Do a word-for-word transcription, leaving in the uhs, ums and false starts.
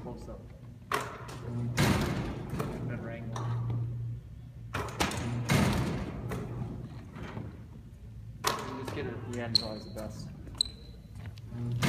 close up. Better angle. You just get it at the end, is always the best.